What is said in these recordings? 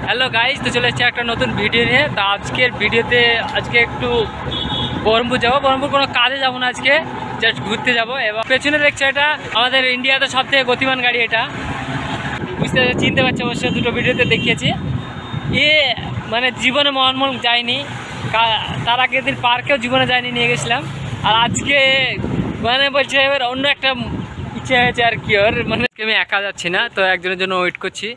Hello guys, তো চলে এসেছি একটা নতুন ভিডিও নিয়ে। তো আজকের ভিডিওতে একটু বহরমপুর যাবো। বহরমপুর কোনো কাজে যাবো না, আজকে জাস্ট ঘুরতে যাবো। এবং পেছনে দেখছে এটা আমাদের ইন্ডিয়াতে সবথেকে গতিমান গাড়ি, এটা বুঝতে চিনতে পারছি অবশ্যই, দুটো ভিডিওতে দেখিয়েছি। মানে জীবনে মনমল যায়নি, তার আগের দিন পার্কেও জীবনে যায়নি, নিয়ে গেছিলাম। আর আজকে মানে বলছে এবার অন্য একটা ইচ্ছে হয়েছে আর কি ওর, মানে আমি একা যাচ্ছি না, তো একজনের জন্য ওয়েট করছি।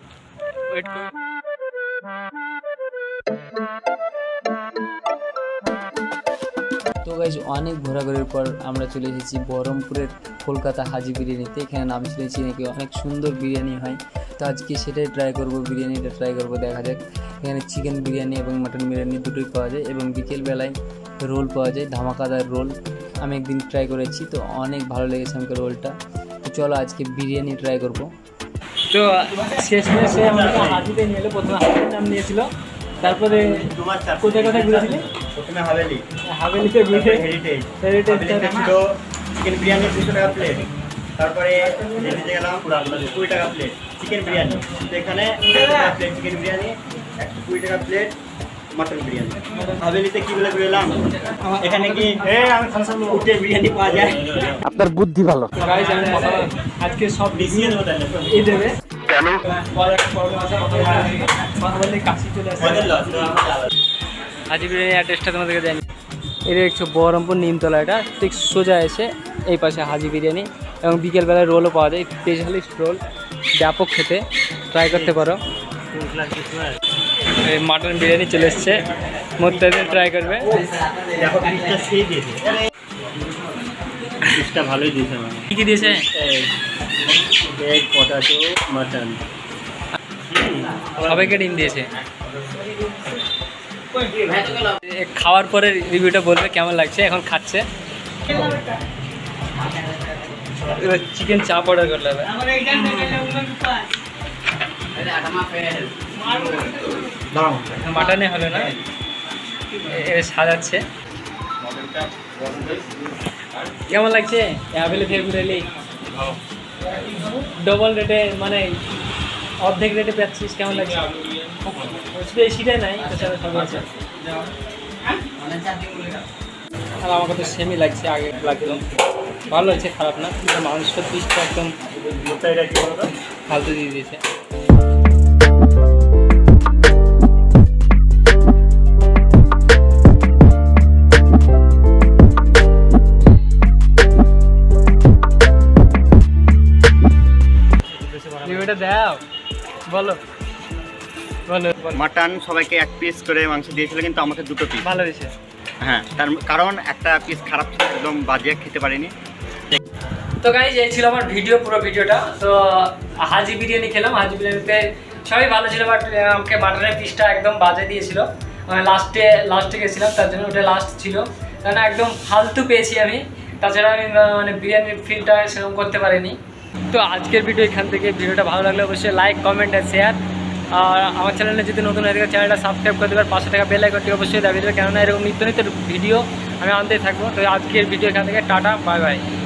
তো গাইজ অনেক ঘোরাঘুরির পর আমরা চলে এসেছি বহরমপুরের কলকাতা হাজি বিরিয়ানিতে। এখানে নাম শুনেছি নাকি অনেক সুন্দর বিরিয়ানি হয়, তো আজকে সেটাই ট্রাই করবো, বিরিয়ানিটা ট্রাই করবো, দেখা যাক। এখানে চিকেন বিরিয়ানি এবং মাটন বিরিয়ানি দুটোই পাওয়া যায়, এবং বিকেলবেলায় রোল পাওয়া যায়, ধামাকাদার রোল। আমি একদিন ট্রাই করেছি, তো অনেক ভালো লেগেছে আমাকে রোলটা। তো চলো আজকে বিরিয়ানি ট্রাই করবো। তো শেষমেশ সে আমাকে হাজিতে নিয়ে এলো। প্রথমে হাজির নাম নিয়েছিল, তারপরে কোথায় কোথায় ঘুরেছিলি? প্রথমে হাভেলিতে ঘুরে হেরিটেজ ছিল চিকেন বিরিয়ানি 200 টাকা প্লেট। তারপরে হেরিটেজে গেলাম 20 টাকা প্লেট চিকেন বিরিয়ানি। তো এখানে 100 টাকা প্লেট চিকেন বিরিয়ানি, 120 টাকা প্লেট মাটন বিরিয়ানি। হাভেলিতে কি বলে ঘুরলাম, এখানে কি উঠে বিরিয়ানি পাওয়া যায়। আপনার বুদ্ধি ভালো। গাইস আমি আজকে সব ডিসিয়ে দেবো তাহলে এই দেবে কেন কাশি চলে আসে। হাজি বিরিয়ানি অ্যাড্রেসটা তোমাদেরকে জানি, এটা দেখছো বহরমপুর নিমতলা। এটা ঠিক সোজা এসে এই পাশে হাজি বিরিয়ানি, এবং বিকেলবেলায় রোলও পাওয়া যায়, স্পেশালিস্ট রোল, ব্যাপক খেতে, ট্রাই করতে পারো। এই মাটন বিরিয়ানি চলে এসছে, মোত্তাদের ট্রাই করবে। দেখো পিসটা সেই দিয়েছে, পিসটা ভালোই দিয়েছে। মানে কী কী দিয়েছে? এগ, পটাটো, মাটন, সবাইকে ডিম দিয়েছে। খাওয়ার পরে রিভিউটা বলবে কেমন লাগছে। এখন খাচ্ছে। এবার চিকেন চাপ অর্ডার করলে হবে। মাটনে হলো না, এবার সাজাচ্ছে। কেমন লাগছে? অ্যাভেলে থেকে ঘুরেলি ডবল রেটে, মানে অর্ধেক রেটে পাচ্ছিস, কেমন লাগছে? বেশিটাই নাই, সব আছে। আর আমাকে তো সেমই লাগছে, আগে লাগতো ভালো হচ্ছে, খারাপ না। মাংস পিসটা একদম ফালতু দিয়ে দিয়েছে। রিভিউটা দাও, বলো বলো। মাটন সবাইকে 1 পিস করে মাংস দিয়েছিল, কিন্তু আমাকে 2 পিস। ভালো হয়েছে। হ্যাঁ, তার কারণ একটা পিস খারাপ ছিল, একদম বাজে, খেতে পারিনি। তো গাইজ এই ছিল আমার ভিডিও, পুরো ভিডিওটা। তো হাজি বিরিয়ানি খেলাম, হাজি বিরিয়ানিতে সবই ভালো ছিল, বাট আমাকে মাটনের পিসটা একদম বাজে দিয়েছিল। মানে লাস্টে গেছিলাম, তার জন্য ওটা লাস্ট ছিল, কারণ একদম ফালতু পেয়েছি আমি। তাছাড়া আমি মানে বিরিয়ানির ফিলটা সেরকম করতে পারিনি। তো আজকের ভিডিও এখান থেকে। ভিডিওটা ভালো লাগলে অবশ্যই লাইক, কমেন্ট আর শেয়ার। আর আমার চ্যানেলে যদি নতুন হয়ে থাকে চ্যানেলটা সাবস্ক্রাইব করে দেবার, পাশে থাকা বেল আইকনটি অবশ্যই দাবিয়ে দেবে, কেননা এরকম নিত্য নিত্য ভিডিও আমি আনতেই থাকবো। তো আজকের ভিডিও এখান থেকে টাটা, বাই বাই।